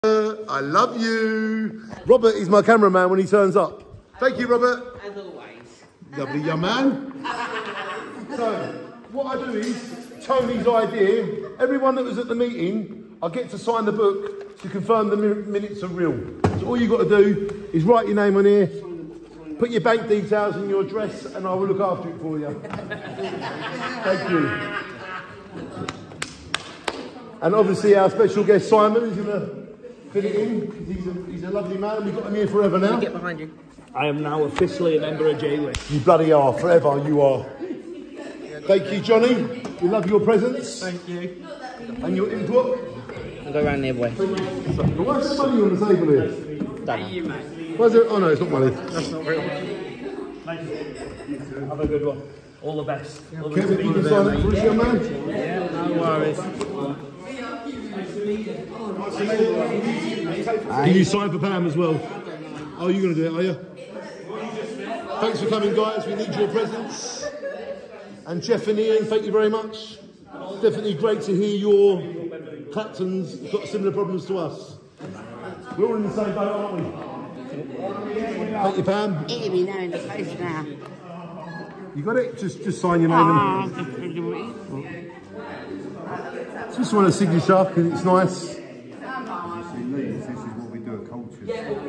I love you. Robert is my cameraman when he turns up. Thank you, Robert. As always. Lovely young man. So, what I do is, Tony's idea, everyone that was at the meeting, I get to sign the book to confirm the minutes are real. So all you've got to do is write your name on here, put your bank details and your address, and I will look after it for you. Thank you. And obviously our special guest Simon is going to fill it in. He's a lovely man. We've got him here forever now. Get behind you. I am now officially a member of Jaywick. You bloody are. Forever you are. Thank you, Johnny. We love your presence. Thank you. And your input. I'll go around the other way. Why's there money on the table here? Thank you, mate. Why's it? Oh no, it's not money. That's not real. Thank you. Have a good one. All the best. Kevin, you can sign it for us, young man. Yeah, no worries. Can you sign for Pam as well? Oh, you're going to do it, are you? Thanks for coming, guys. We need your presence. And Jeff and Ian, thank you very much. Definitely great to hear your Clapton's got similar problems to us. We're all in the same boat, aren't we? Thank you, Pam. Hitting me now in the face now. You got it? Just sign your name. Just want a signature because it's nice. This is what we do at culture.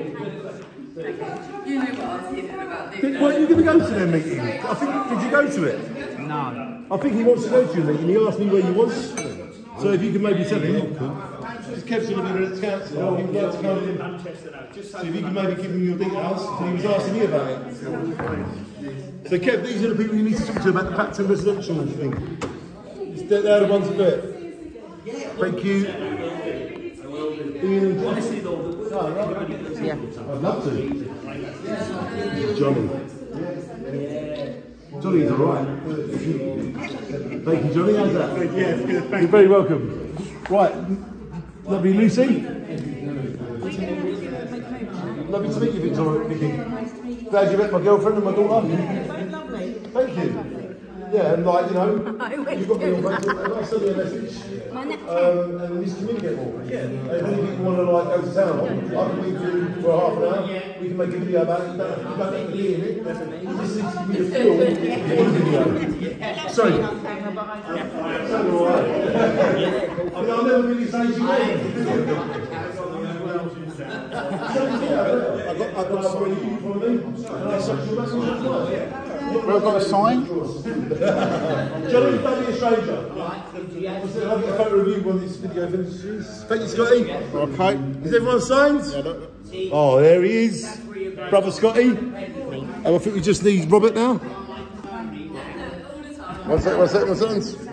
You know what I was thinking about this. Were you going to go to their meeting? I think, did you go to it? No. I think he wants to go to your meeting. He asked me where you was. So if you can maybe tell him. Kev's going to be the council. He would like to come in. So if you can maybe give him your details. So he was asking me about it. So Kev, these are the people you need to talk to about the Clapton residential thing. They're the ones that do it. Thank you. Ian and Johnny. Yeah. I'd love to. Johnny. Johnny's alright. Thank you, Johnny. How's that? Yeah, it's good. You're very welcome. Right. Lovely Lucy. Lovely to meet you, Victoria. Glad you met my girlfriend and my daughter. Thank you. Yeah, and like, you know, you've got me on Facebook, and I'll send you a message. And we just communicate more. Yeah. And if any people want to like go to town, I can meet you for half an hour. We can make a video about it. You don't have to be in it. You just need to give me a feel for the video. Sorry. I'll never really say you I've got something for me. We've got a sign. Johnny, don't be a stranger. I'll get a photo review when this video finishes. Thank you, Scotty. Okay. Is everyone signed? Yeah, oh, there he is. Brother Scotty. And I think we just need Robert now. One second.